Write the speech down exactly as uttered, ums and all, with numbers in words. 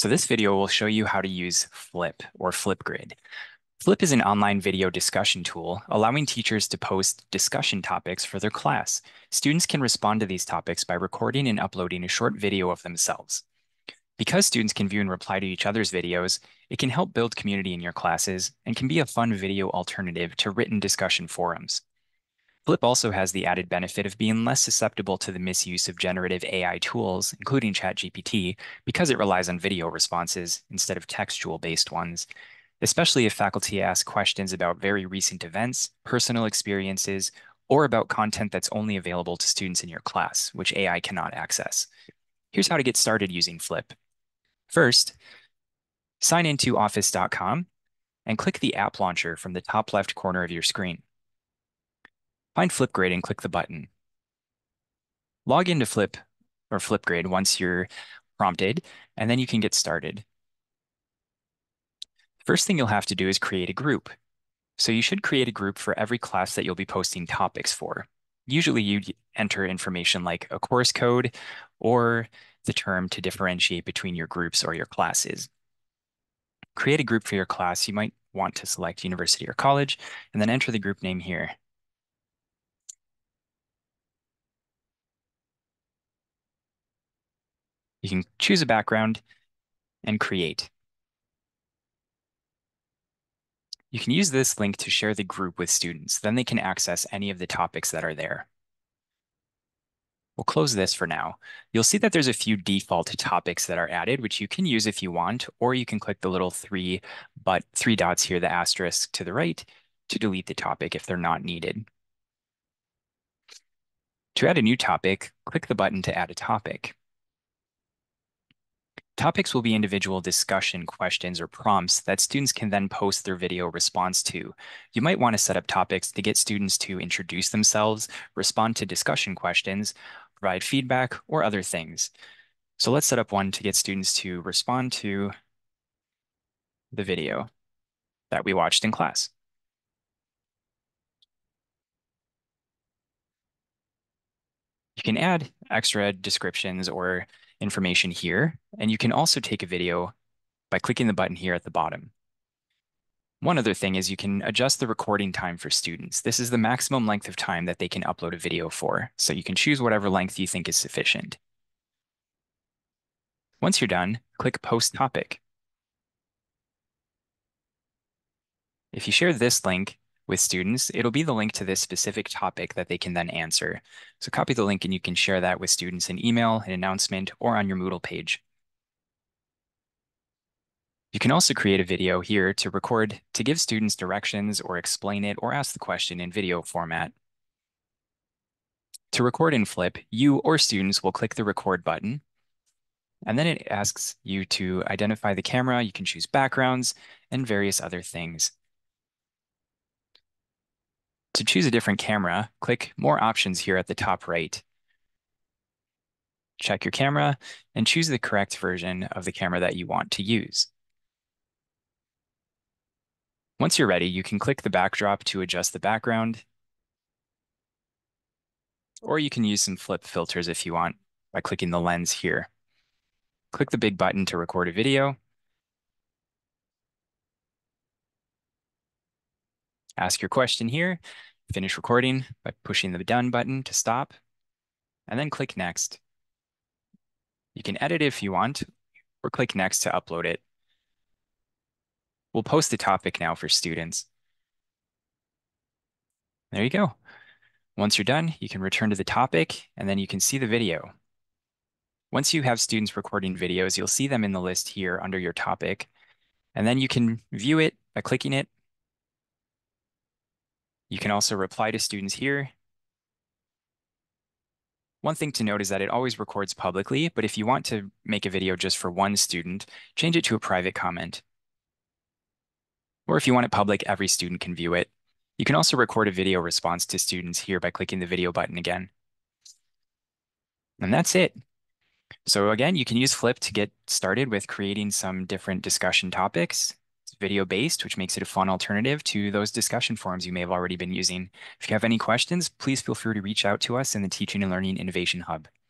So this video will show you how to use Flip or Flipgrid. Flip is an online video discussion tool allowing teachers to post discussion topics for their class. Students can respond to these topics by recording and uploading a short video of themselves. Because students can view and reply to each other's videos, it can help build community in your classes and can be a fun video alternative to written discussion forums. Flip also has the added benefit of being less susceptible to the misuse of generative A I tools, including ChatGPT, because it relies on video responses instead of textual-based ones, especially if faculty ask questions about very recent events, personal experiences, or about content that's only available to students in your class, which A I cannot access. Here's how to get started using Flip. First, sign into office dot com and click the app launcher from the top left corner of your screen. Find Flipgrid and click the button. Log into Flip or Flipgrid once you're prompted, and then you can get started. First thing you'll have to do is create a group. So you should create a group for every class that you'll be posting topics for. Usually you enter information like a course code or the term to differentiate between your groups or your classes. Create a group for your class. You might want to select university or college, and then enter the group name here. You can choose a background and create. You can use this link to share the group with students. Then they can access any of the topics that are there. We'll close this for now. You'll see that there's a few default topics that are added, which you can use if you want, or you can click the little three, but three dots here, the asterisk to the right, to delete the topic if they're not needed. To add a new topic, click the button to add a topic. Topics will be individual discussion questions or prompts that students can then post their video response to. You might want to set up topics to get students to introduce themselves, respond to discussion questions, provide feedback, or other things. So let's set up one to get students to respond to the video that we watched in class. You can add extra descriptions or information here, and you can also take a video by clicking the button here at the bottom. One other thing is you can adjust the recording time for students. This is the maximum length of time that they can upload a video for, so you can choose whatever length you think is sufficient. Once you're done, click Post Topic. If you share this link with students, it'll be the link to this specific topic that they can then answer. So copy the link and you can share that with students in email, an announcement, or on your Moodle page. You can also create a video here to record to give students directions or explain it or ask the question in video format. To record in Flip, you or students will click the record button, and then it asks you to identify the camera. You can choose backgrounds and various other things. To choose a different camera, click More Options here at the top right. Check your camera and choose the correct version of the camera that you want to use. Once you're ready, you can click the backdrop to adjust the background, or you can use some flip filters if you want by clicking the lens here. Click the big button to record a video. Ask your question here, finish recording by pushing the done button to stop, and then click next. You can edit if you want, or click next to upload it. We'll post the topic now for students. There you go. Once you're done, you can return to the topic, and then you can see the video. Once you have students recording videos, you'll see them in the list here under your topic, and then you can view it by clicking it. You can also reply to students here. One thing to note is that it always records publicly, but if you want to make a video just for one student, change it to a private comment. Or if you want it public, every student can view it. You can also record a video response to students here by clicking the video button again. And that's it. So again, you can use Flip to get started with creating some different discussion topics. It's video-based, which makes it a fun alternative to those discussion forums you may have already been using. If you have any questions, please feel free to reach out to us in the Teaching and Learning Innovation Hub.